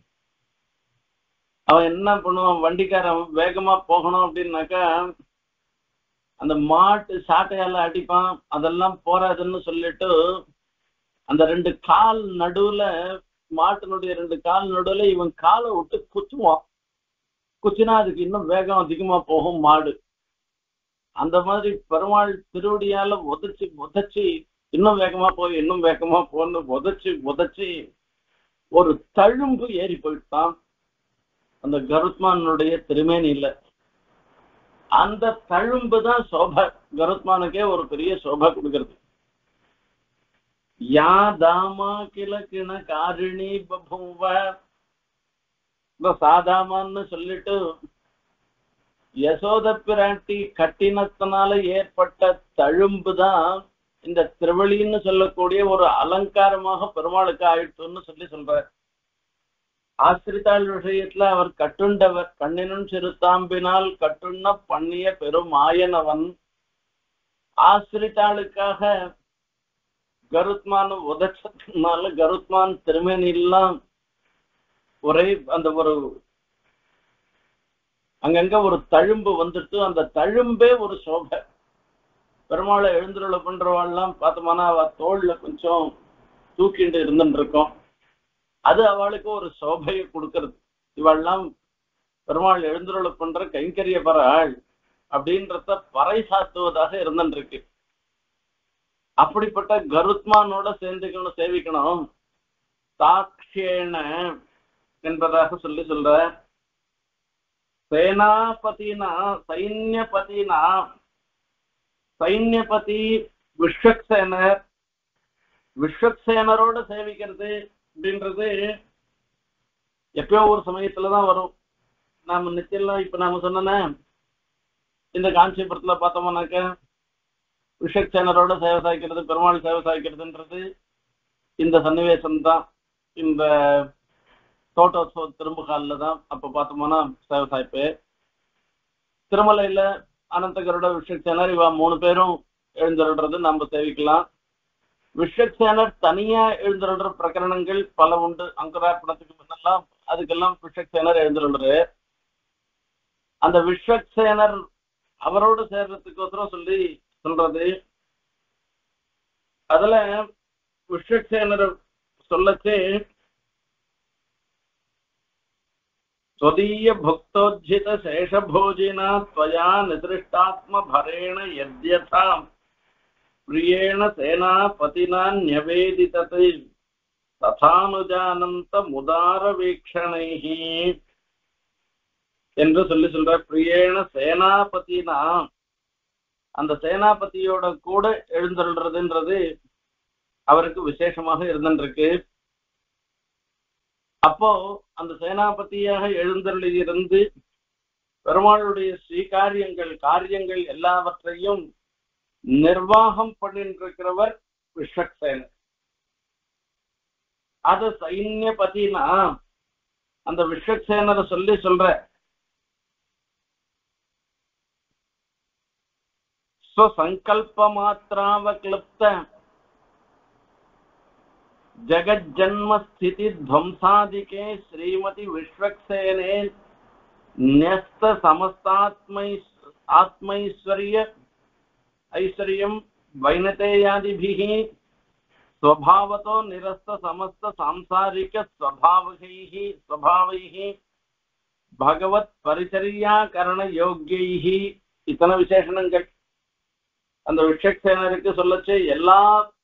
அவன் என்ன பண்ணுவான். வண்டிக்காரன் வேகமா போகணும் அப்படின்னாக்கா அந்த மாட்டு சாட்டையால அடிப்பான். அதெல்லாம் போறாதுன்னு சொல்லிட்டு அந்த ரெண்டு கால் நடுவுல மாட்டினுடைய ரெண்டு கால் நடுவுல இவன் காலை விட்டு குச்சுவான். குச்சினா அதுக்கு இன்னும் வேகம் அதிகமா போகும் மாடு. அந்த மாதிரி பெருமாள் திருவடியால உதச்சி உதச்சி இன்னும் வேகமா போய் இன்னும் வேகமா போன்னு உதச்சி உதச்சி ஒரு தழும்பு ஏறி போயிட்டான் அந்த கருத்மானுடைய திருமேனியில. அந்த தழும்பு தான் சோபை. கருத்மானுக்கே ஒரு பெரிய சோபை கொடுக்கிறது. யா தாமா கிழக்கிண காரிணி பபூவ சாதாமான்னு சொல்லிட்டு யசோத பிராட்டி கட்டினத்தினால ஏற்பட்ட தழும்பு தான் இந்த திருவள்ளின்னு சொல்லக்கூடிய ஒரு அலங்காரமாக பெருமாளுக்கு ஆயிடுச்சுன்னு சொல்லி சொல்ற. ஆசிரித்தாள் விஷயத்துல அவர் கட்டுண்டவர். கண்ணினும் சிறுத்தாம்பினால் கட்டுண்ண பண்ணிய பெரும் ஆயனவன். ஆசிரித்தாளுக்காக கருத்மான் உதச்சதுனால கருத்மான் திருமேனிலாம் ஒரே அந்த ஒரு அங்கங்க ஒரு தழும்பு வந்துட்டு அந்த தழும்பே ஒரு சோபை. பெருமாளை எழுந்துருள பண்றவாள்லாம் பார்த்தோம்னா அவ தோல்ல கொஞ்சம் தூக்கிட்டு இருந்துட்டு இருக்கோம். அது அவளுக்கு ஒரு சோபையை கொடுக்கறது. இவெல்லாம் பெருமாள் எழுந்துருள பண்ற கைங்கரிய பராள் அப்படின்றத பறை சாத்துவதாக இருந்துட்டு இருக்கு. அப்படிப்பட்ட கருத்மானோட சேர்ந்துக்கணும் சேவிக்கணும். சாட்சியேன என்பதாக சொல்லி சொல்ற. சேனாபதினா சைன்யபதினா சைன்யபதி விஸ்வக்சேனர் விஸ்வக்சேனரோட சேவிக்கிறது அப்படின்றது எப்பயோ ஒரு சமயத்துலதான் வரும். நாம நிச்சயம் இப்ப நாம சொன்ன இந்த காஞ்சிபுரத்துல பார்த்தோம்னாக்க விஸ்வக்சேனரோட சேவை சாய்க்கிறது, பெருமாள் சேவை சாய்க்கிறதுன்றது இந்த சன்னிவேசம் தான். இந்த தோட்டோத்சவ திரும்புகாலில் தான் அப்ப பார்த்தோம்னா சேவை சாய்ப்பு. திருமலையில அனந்தகரோட விஸ்வக்சேனர் இவா மூணு பேரும் எழுந்தருள்றது நம்ம சேவிக்கலாம். விஸ்வக்சேனர் தனியா எழுந்தருள்ற பிரகரணங்கள் பல உண்டு. அங்குரார்ப்பணத்துக்கு முன்னெல்லாம் அதுக்கெல்லாம் விஸ்வக்சேனர் எழுந்தருள்றாரு. அந்த விஸ்வக்சேனர் அவரோடு சேர்றதுக்கு ஒருத்தரம் சொல்லி சொல்றது. அதுல விஸ்வக்சேனர் சொல்லச்சு ஸ்வதீய பக்தோஜித சேஷபோஜினா त्वया நிதிருஷ்டாத்ம பரேண யத்யதா பிரியேண சேனாபதினா ன்யவேதிததே ததானுஜானந்த முதார வீக்ஷணைஹி என்று சொல்லி சொல்ற. பிரியேண சேனாபதினா அந்த சேனாபதியோட கூட எழுந்தருள்றதுன்றது அவருக்கு விசேஷமாக இருந்திருக்கு. அப்போ அந்த சேனாபதியாக எழுந்தருளியிருந்து பெருமாளுடைய ஸ்ரீகாரியங்கள் காரியங்கள் எல்லாவற்றையும் நிர்வாகம் பண்ணிருக்கிறவர் விஸ்வக்சேனர். அது சைன்யபதினா அந்த விஸ்வக்சேனரை சொல்லி சொல்ற. ஸ்வசங்கல்ப மாத்ராவக்லுப்த जगज्जन्म स्थिति ध्वंसादिके श्रीमती विश्वक्सेने न्यस्त समस्तात्मै आत्मैश्वर्य ऐश्वर्यं वैनतेयादिभिः स्वभावतो निरस्त समस्त सांसारिक स्वभावैः स्वभावैः भगवत् परिचर्याकरण योग्यैः इतने विशेषणங்கள் அந்த விஸ்வக்சேனருக்கு சொல்லச்சு எல்லா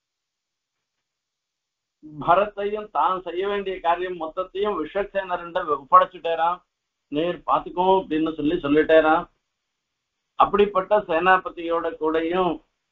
பரத்தையும் தான் செய்ய வேண்டிய காரியம் மொத்தத்தையும் விஸ்வக்சேனர்ன்ற ஒப்படைச்சுட்டேராம். நேர் பார்த்துக்கோ அப்படின்னு சொல்லி சொல்லிட்டேராம். அப்படிப்பட்ட சேனாபதியோட கூடையும்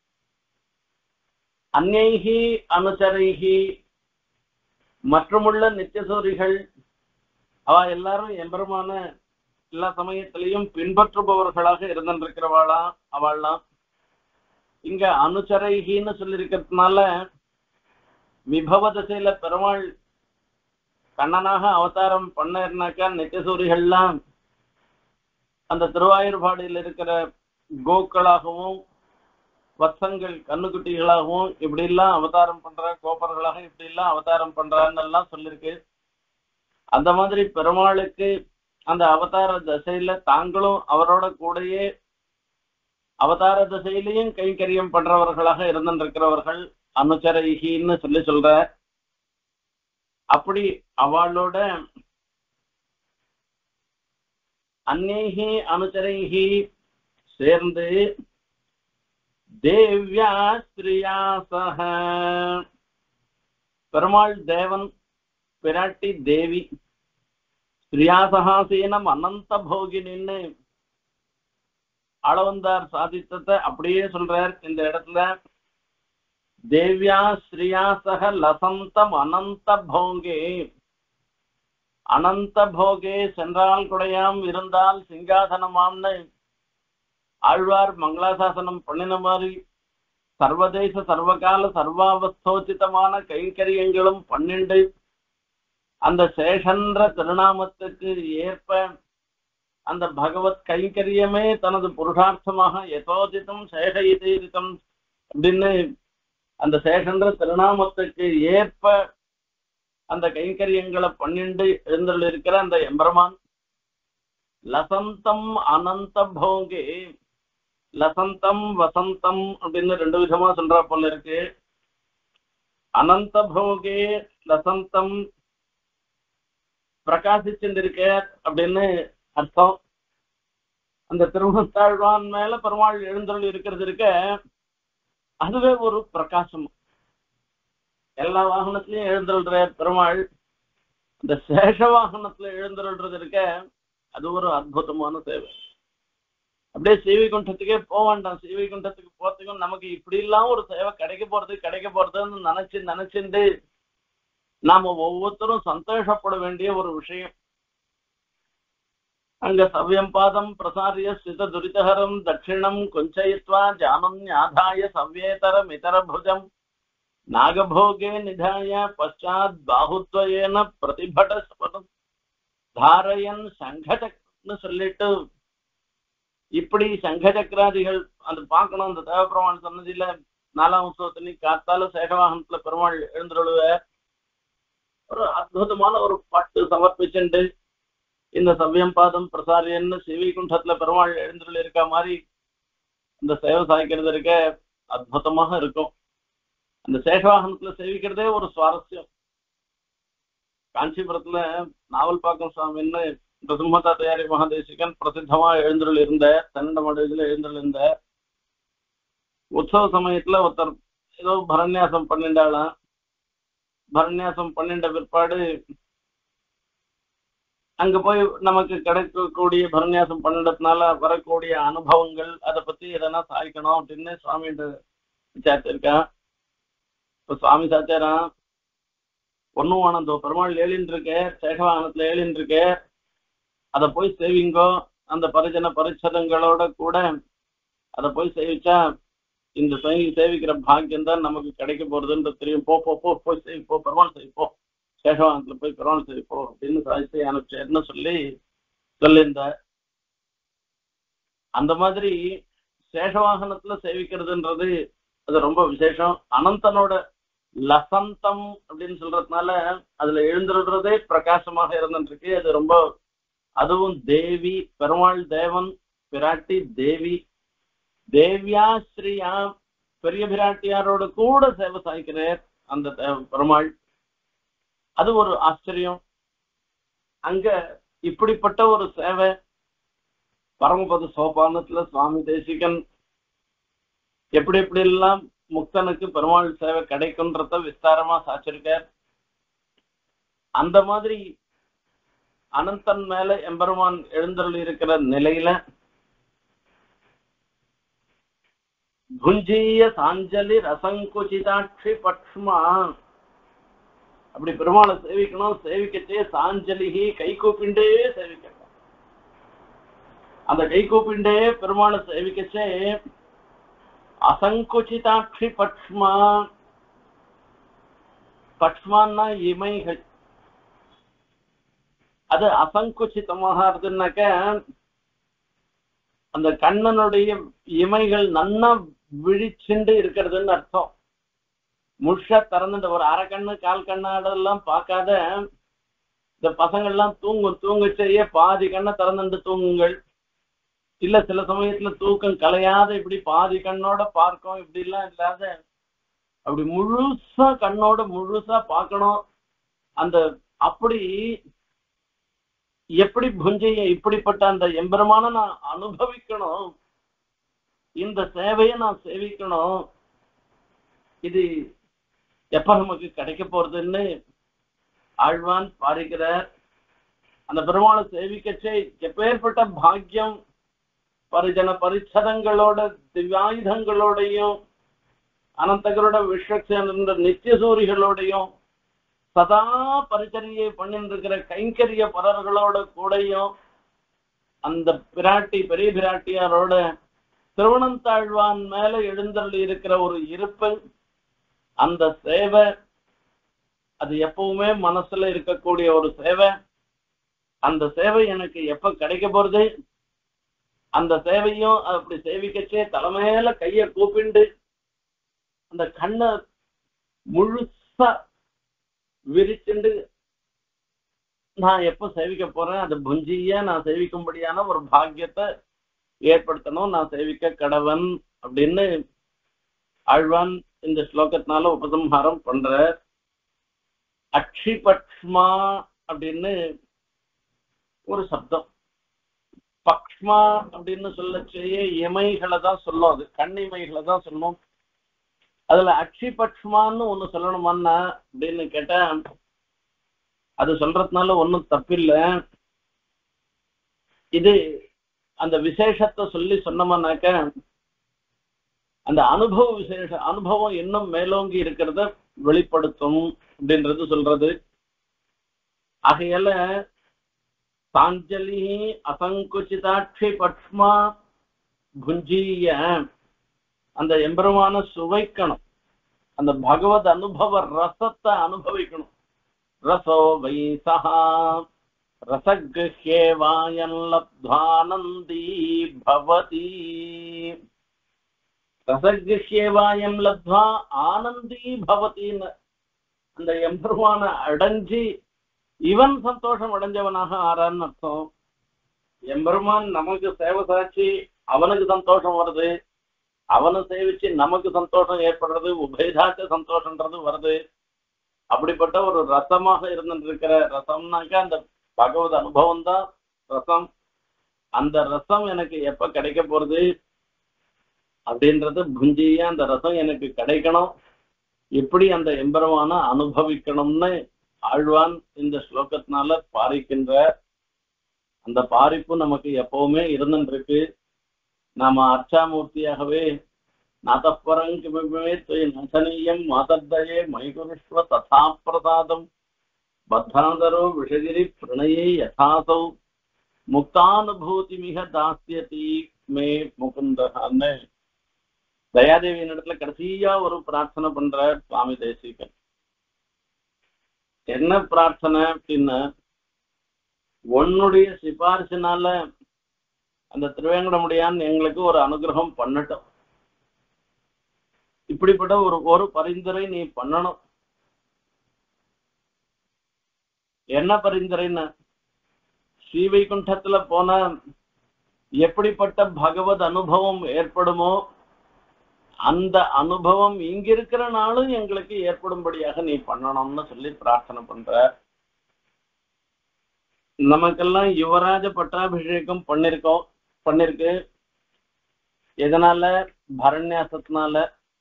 அந்நைஹி அனுசரைஹி மற்றுமுள்ள நித்தியசூரிகள் அவ எல்லாரும் எம்பெருமான எல்லா சமயத்திலையும் பின்பற்றுபவர்களாக இருந்திருக்கிறவாளா அவள்லாம். இங்க அனுசரைஹின்னு சொல்லியிருக்கிறதுனால விபவ தசையில பெருமாள் கண்ணனாக அவதாரம் பண்ணாக்கா நித்தியசூரிகள்லாம் அந்த திருவாயூர்பாடியில் இருக்கிற கோக்களாகவும் வத்சங்கள் கண்ணுக்குட்டிகளாகவும் இப்படி எல்லாம் அவதாரம் பண்ற, கோப்பர்களாக இப்படி எல்லாம் அவதாரம் பண்றான்னு எல்லாம் சொல்லிருக்கு. அந்த மாதிரி பெருமாளுக்கு அந்த அவதார தசையில தாங்களும் அவரோட கூடயே அவதார தசையிலையும் கைங்கரியம் பண்றவர்களாக இருந்திருக்கிறவர்கள் அனுச்சரைகின்னு சொல்லி சொல்ற. அப்படி அவளோட அந்நேகி அனுச்சரைகி சேர்ந்து தேவ்யா ஸ்ரீயா சக பெருமாள் தேவன் பிராட்டி தேவி ஸ்ரீயாசகாசீனம் அனந்த போகினின்னு ஆளவந்தார் சாதித்தத்தை அப்படியே சொல்றார் இந்த இடத்துல. தேவ்யா ஸ்ரீயாசக லசந்தம் அனந்த போகே அனந்த போகே சென்றால் குடையாம் இருந்தால் சிங்காசனமாம்னு ஆழ்வார் மங்களாசாசனம் பண்ணின மாதிரி சர்வதேச சர்வகால சர்வாவஸ்தோச்சிதமான கைங்கரியங்களும் பன்னெண்டு அந்த சேஷன்ற திருநாமத்துக்கு ஏற்ப அந்த பகவத் கைங்கரியமே தனது புருஷார்த்தமாக யதோதிதம் சேஷயிதம் அப்படின்னு அந்த சேஷன்ற திருநாமத்துக்கு ஏற்ப அந்த கைங்கரியங்களை பன்னெண்டு எழுந்தருள் இருக்கிற அந்த எம்பெருமான் லசந்தம் அனந்த போகே, லசந்தம் வசந்தம் அப்படின்னு ரெண்டு விதமா சொல்ற போல இருக்கு. அனந்த போகே லசந்தம் பிரகாசிச்சுருக்க அப்படின்னு அர்த்தம். அந்த திருமணத்தாழ்வான் மேல பெருமாள் எழுந்தருள் இருக்கிறது இருக்க அதுவே ஒரு பிரகாசம். எல்லா வாகனத்திலையும் எழுந்தருள்ற பெருமாள் இந்த சேஷ வாகனத்துல எழுந்தருள்றது இருக்க அது ஒரு அற்புதமான சேவை. அப்படியே ஸ்ரீவைகுண்டத்துக்கே போக வேண்டாம். ஸ்ரீவைகுண்டத்துக்கு போறதுக்கும் நமக்கு இப்படி எல்லாம் ஒரு சேவை கிடைக்க போறது கிடைக்க போறதுன்னு நினைச்சு நினைச்சுட்டு நாம ஒவ்வொருத்தரும் சந்தோஷப்பட வேண்டிய ஒரு விஷயம். அங்க சவ்யம் பாதம் பிரசாரிய ஸ்தித துரிதஹரம் தட்சிணம் குஞ்சயித்வா ஜானன்யாதாய சவ்யேதரம் இதர புஜம் நாகபோகே நிதாய பச்சாத் பாகுத்வயேன பிரதிபட தாரயன் சங்கச்சக்ரன்னு சொல்லிட்டு இப்படி சங்கச்சக்கராதிகள் அது பார்க்கணும். அந்த தேவபெருமான் சன்னதியில நாலாம் உற்சவத்தினி காத்தால சேகவாகனத்துல பெருமாள் எழுந்துருளுவ ஒரு அற்புதமான ஒரு பட்டு சமர்ப்பிச்சுண்டு இந்த சவ்யம் பாதம் பிரசாரியன்னு ஸ்ரீவைகுண்டத்துல பெருமாள் எழுந்துருள் இருக்க மாதிரி இந்த சேவை சாய்க்கிறது இருக்க அற்புதமாக இருக்கும். அந்த சேகவாகனத்துல சேவிக்கிறதே ஒரு சுவாரஸ்யம். காஞ்சிபுரத்துல நாவல்பாக்கம் சுவாமின்னு பிரசுமதா தயாரி மகாதேசிகன் பிரசித்தமா எழுந்துருள் இருந்த தன்னட மடுல எழுந்துருள் இருந்த உற்சவ சமயத்துல ஒருத்தர் ஏதோ பரநியாசம் பண்ணிண்டாலாம். பரநியாசம் பண்ணிண்ட பிற்பாடு அங்க போய் நமக்கு கிடைக்கக்கூடிய பரநியாசம் பண்ணிடத்தினால வரக்கூடிய அனுபவங்கள் அதை பத்தி எதனா சாய்க்கணும் அப்படின்னு சுவாமிகிட்ட விசாரிச்சிருக்கேன். இப்ப சுவாமி சாச்சாரான் ஒன்னும் ஆனந்தோ பெருமாள் ஏழின்னு இருக்கே, சேகவாகனத்துல ஏழின்னு இருக்கே, அதை போய் சேவிங்கோ. அந்த பரிஜன பரிச்சதங்களோட கூட அதை போய் சேவிச்சா இந்த சேவிக்கிற பாக்கியம் தான் நமக்கு கிடைக்க போறதுன்றது தெரியும். போ போ போ போய் சேவிப்போ, பெருமாள் சேவிப்போ, சேகவாகனத்துல போய் பெருமாள் சேவிப்போ அப்படின்னு சாதிச்சு அனுப்பிச்சேன்னு சொல்லி சொல்லியிருந்த. அந்த மாதிரி சேகவாகனத்துல சேவிக்கிறதுன்றது அது ரொம்ப விசேஷம். அனந்தனோட லசந்தம் அப்படின்னு சொல்றதுனால அதுல எழுந்துடுறதே பிரகாசமாக இருந்துருக்கு. அது ரொம்ப அதுவும் தேவி பெருமாள் தேவன் பிராட்டி தேவி தேவியா ஸ்ரீயா பெரிய பிராட்டியாரோட கூட சேவை சாய்க்கிறார் அந்த பெருமாள். அது ஒரு ஆச்சரியம். அங்க இப்படிப்பட்ட ஒரு சேவை பரமபத சோபானத்துல சுவாமி தேசிகன் எப்படி எப்படி எல்லாம் முக்தனுக்கு பெருமாள் சேவை கிடைக்கும்ன்றத விஸ்தாரமா சாச்சிருக்கார். அந்த மாதிரி அனந்தன் மேல எம்பெருமான் எழுந்தருள் இருக்கிற நிலையில குஞ்சிய சாஞ்சலி ரசங்குச்சிதாட்சி பட்சுமா அப்படி பெருமாளை சேவிக்கணும். சேவிக்கச்சே சாஞ்சலிகி கை கூப்பிண்டே சேவிக்கணும். அந்த கை கூப்பிண்டே பெருமாளை சேவிக்கச்சே அசங்குச்சிதாட்சி பட்சுமா. பட்சுமான்னா இமைகள். அது அசங்குச்சிதமாக இருக்குன்னாக்க அந்த கண்ணனுடைய இமைகள் நன்னா விழிச்சுண்டு இருக்கிறதுன்னு அர்த்தம். முழுஷா திறந்துட்டு ஒரு அரை கண்ணு கால் கண்ணாடெல்லாம் பார்க்காத இந்த பசங்கள்லாம் தூங்கும். தூங்கச்சேயே பாதி கண்ணை திறந்துட்டு தூங்குங்கள். இல்ல சில சமயத்துல தூக்கம் கலையாத இப்படி பாதி கண்ணோட பார்க்கும். இப்படி எல்லாம் இல்லாத அப்படி முழுசா கண்ணோட முழுசா பார்க்கணும். அந்த அப்படி எப்படி புஞ்சைய இப்படிப்பட்ட அந்த எம்பெருமான நான் அனுபவிக்கணும். இந்த சேவையை நான் சேவிக்கணும். இது எப்ப நமக்கு கிடைக்க போறதுன்னு ஆழ்வான் பாரிக்கிறார். அந்த பெருமாளை சேவிக்கச்சே எப்பேற்பட்ட பாக்கியம். பரிஜன பரிச்சதங்களோட திவ்யாயுதங்களோடையும் அனந்தகரோட விஸ்வக்சேன நித்தியசூரிகளோடையும் சதா பரிச்சரியை பண்ணிட்டு இருக்கிற கைங்கரிய பரர்களோட கூடையும் அந்த பிராட்டி பெரிய பிராட்டியாரோட திருவனந்தாழ்வான் மேல எழுந்தருளி இருக்கிற ஒரு இருப்பு, அந்த சேவை அது எப்பவுமே மனசுல இருக்கக்கூடிய ஒரு சேவை. அந்த சேவை எனக்கு எப்ப கிடைக்க போறது? அந்த சேவையும் அப்படி சேவிக்கச்சே தலைமையில கைய கூப்பிண்டு அந்த கண்ணை முழுசா விரிச்சுண்டு நான் எப்ப சேவிக்க போறேன், அது புஞ்சிய நான் சேவிக்கும்படியான ஒரு பாக்கியத்தை ஏற்படுத்தணும், நான் சேவிக்க கடவன் அப்படின்னு ஆழ்வான் இந்த ஸ்லோகத்தினால உபசம்ஹாரம் பண்ற. அக்ஷிபக்ஷ்மா அப்படின்னு ஒரு சப்தம். பக்ஷ்மா அப்படின்னு சொல்லச்சேயே இமைகளை தான் சொல்லும். அது கண்ணிமைகளை தான் சொல்லும். அதுல அக்ஷிபக்ஷ்மான்னு ஒண்ணு சொல்லணுமான்னா அப்படின்னு கேட்டா அது சொல்றதுனால ஒன்றும் தப்பில்லை. இது அந்த விசேஷத்தை சொல்லி சொன்னோம்னாக்க அந்த அனுபவ விசேஷ அனுபவம் இன்னும் மேலோங்கி இருக்கிறத வெளிப்படுத்தும் அப்படின்றது சொல்றது. ஆகையால சாஞ்சலி அசங்குச்சிதாட்சி பட்மா புஞ்சிய அந்த எம்பெருமான சுவைக்கணும், அந்த பகவத் அனுபவ ரசத்தை அனுபவிக்கணும். ரசோ வைசா ரசக்ஹ்யேவாயன் லப்த்வானந்தி பவதி. ரசக்ஹ்யேவாயம் லப்த்வா ஆனந்தி பவதின்னு அந்த எம்பெருமான அடைஞ்சி இவன் சந்தோஷம் அடைஞ்சவனாக ஆறான்னு அர்த்தம். எம்பெருமான் நமக்கு சேவை சாட்சி, அவனுக்கு சந்தோஷம் வருது, அவனை சேவிச்சு நமக்கு சந்தோஷம் ஏற்படுறது, உபயதாச்ச சந்தோஷம்ன்றது வருது. அப்படிப்பட்ட ஒரு ரசமாக இருந்துட்டு இருக்கிற ரசம்னாக்கா அந்த பகவத் அனுபவம் தான் ரசம். அந்த ரசம் எனக்கு எப்ப கிடைக்க போறது அப்படின்றது புஞ்சியா அந்த ரசம் எனக்கு கிடைக்கணும். எப்படி அந்த எம்பெருமான அனுபவிக்கணும்னு ஆழ்வான் இந்த ஸ்லோகத்தினால பாரிக்கின்ற அந்த பாரிப்பு நமக்கு எப்பவுமே இருந்துருக்கு. நாம அர்ச்சாமூர்த்தியாகவே நாதப்பரம் கிமமே துய் நசனீயம் மாதர்தயே மைகுருஷ்வ ததா பிரசாதம் பத்தாந்தரோ விஷகிரி பிரணயே யதாசௌ முக்தானுபூதி மிக தாஸ்யதி மே முகுந்தன்னு தயாதேவியின் இடத்துல கடைசியா ஒரு பிரார்த்தனை பண்ற சுவாமி தேசிகன். என்ன பிரார்த்தனை அப்படின்னா, உன்னுடைய சிபாரிசினால அந்த திருவேங்கடமுடியான் எங்களுக்கு ஒரு அனுகிரகம் பண்ணட்டும். இப்படிப்பட்ட ஒரு ஒரு பரிந்துரை நீ பண்ணணும். என்ன பரிந்துரைன்னு, ஸ்ரீவைகுண்டத்துல போன எப்படிப்பட்ட பகவத் அனுபவம் ஏற்படுமோ அந்த அனுபவம் இங்க இருக்கிற நாளும் எங்களுக்கு ஏற்படும்படியாக நீ பண்ணணும்னு சொல்லி பிரார்த்தனை பண்ற. நமக்கெல்லாம் யுவராஜ பட்டாபிஷேகம் பண்ணிருக்கோம் பண்ணிருக்கு எதனால? பரண்யாசத்தினால.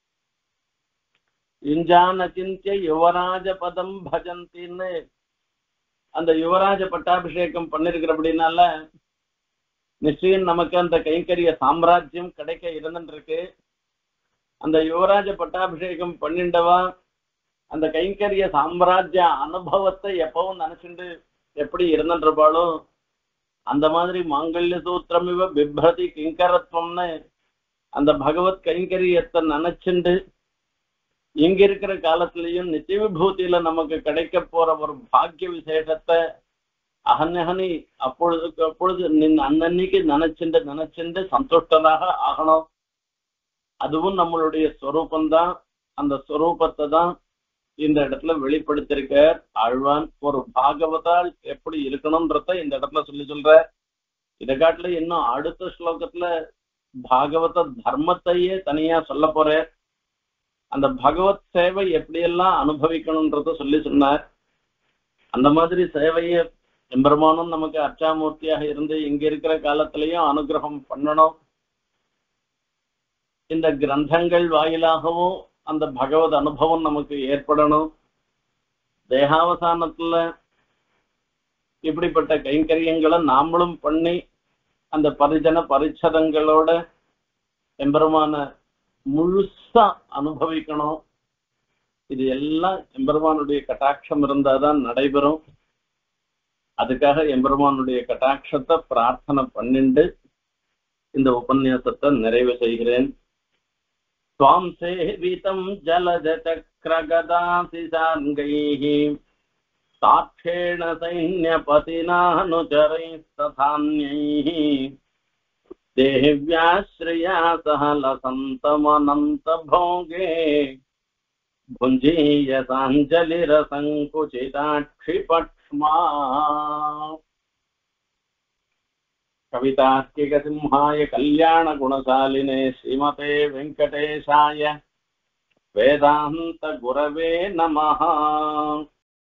இஞ்சான சிந்திய யுவராஜ பதம் பஜந்தின்னு அந்த யுவராஜ பட்டாபிஷேகம் பண்ணிருக்கிறபடினால நிச்சயம் நமக்கு அந்த கைங்கரிய சாம்ராஜ்யம் கிடைக்க இருந்துட்டு இருக்கு. அந்த யுவராஜ பட்டாபிஷேகம் பண்ணிண்டவா அந்த கைங்கரிய சாம்ராஜ்ய அனுபவத்தை எப்பவும் நினைச்சுட்டு எப்படி இருந்துருப்பாளோ அந்த மாதிரி மாங்கல்ய சூத்திரம் இவ பிப்ரதி கிங்கரத்வம்னு அந்த பகவத் கைங்கரியத்தை நினைச்சுண்டு இங்க இருக்கிற காலத்திலையும் நித்திய விபூதியில நமக்கு கிடைக்க போற ஒரு பாக்கிய விசேஷத்தை அகன்னி அப்பொழுதுக்கு அப்பொழுது நின் அன்னன்னைக்கு நினைச்சுண்டு நினைச்சுண்டு சந்தோஷமாக ஆகணும். அதுவும் நம்மளுடைய ஸ்வரூபந்தான். அந்த ஸ்வரூபத்தை தான் இந்த இடத்துல வெளிப்படுத்திருக்க ஆழ்வான். ஒரு பாகவதால் எப்படி இருக்கணும்ன்றத இந்த இடத்துல சொல்லி சொல்ற. இதை காட்டுல இன்னும் அடுத்த ஸ்லோகத்துல பாகவத தர்மத்தையே தனியா சொல்ல போற. அந்த பகவத் சேவை எப்படியெல்லாம் அனுபவிக்கணும்ன்றத சொல்லி சொன்னார். அந்த மாதிரி சேவையை எம்பெருமானும் நமக்கு அர்ச்சாமூர்த்தியாக இருந்து இங்க இருக்கிற காலத்திலையும் அனுகிரகம் பண்ணணும். இந்த கிரந்தங்கள் வாயிலாகவும் அந்த பகவத் அனுபவம் நமக்கு ஏற்படணும். தேகாவசானத்துல இப்படிப்பட்ட கைங்கரியங்களை நாமளும் பண்ணி அந்த பரிஜன பரிச்சதங்களோட எம்பெருமான முழுசா அனுபவிக்கணும். இது எல்லாம் எம்பெருமானுடைய கட்டாட்சம் இருந்தாதான் நடைபெறும். அதுக்காக எம்பெருமானுடைய கட்டாட்சத்தை பிரார்த்தனை பண்ணிண்டு இந்த உபன்யாசத்தை நிறைவு செய்கிறேன். त्वां सेवितं जलजचक्रगदासिसाङ्गैः साक्षेण सैन्यपतिनानुचरैस्तथान्यैः देव्याश्रया सह लसन्तमनन्तभोगे भुञ्जीयसाञ्जलिरसङ्कुचिताक्षिपक्ष्मा कवितार्किकसिंहाय कल्याणगुणशालिने श्रीमते वेंकटेशाय वेदांत गुरवे नमः।